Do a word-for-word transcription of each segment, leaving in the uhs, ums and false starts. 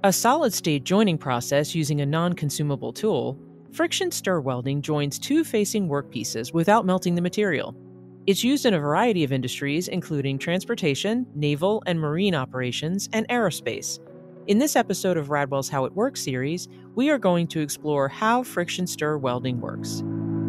A solid-state joining process using a non-consumable tool, friction stir welding joins two facing workpieces without melting the material. It's used in a variety of industries, including transportation, naval and marine operations, and aerospace. In this episode of Radwell's How It Works series, we are going to explore how friction stir welding works.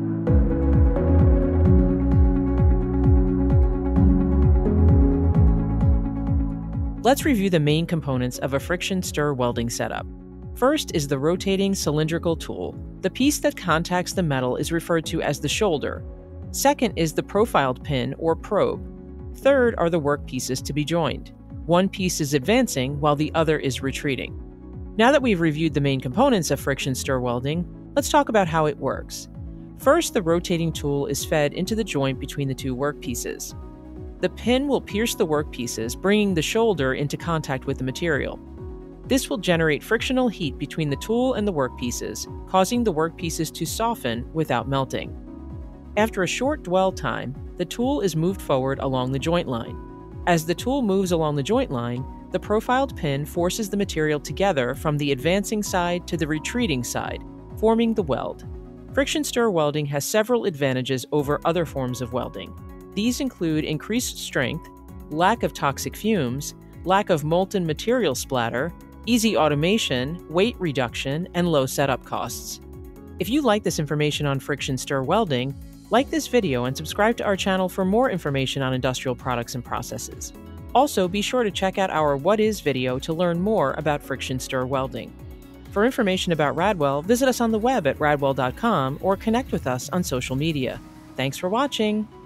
Let's review the main components of a friction stir welding setup. First is the rotating cylindrical tool. The piece that contacts the metal is referred to as the shoulder. Second is the profiled pin or probe. Third are the work pieces to be joined. One piece is advancing while the other is retreating. Now that we've reviewed the main components of friction stir welding, let's talk about how it works. First, the rotating tool is fed into the joint between the two work pieces. The pin will pierce the work pieces, bringing the shoulder into contact with the material. This will generate frictional heat between the tool and the work pieces, causing the work pieces to soften without melting. After a short dwell time, the tool is moved forward along the joint line. As the tool moves along the joint line, the profiled pin forces the material together from the advancing side to the retreating side, forming the weld. Friction stir welding has several advantages over other forms of welding. These include increased strength, lack of toxic fumes, lack of molten material splatter, easy automation, weight reduction, and low setup costs. If you like this information on friction stir welding, like this video and subscribe to our channel for more information on industrial products and processes. Also, be sure to check out our What Is video to learn more about friction stir welding. For information about Radwell, visit us on the web at radwell dot com or connect with us on social media. Thanks for watching!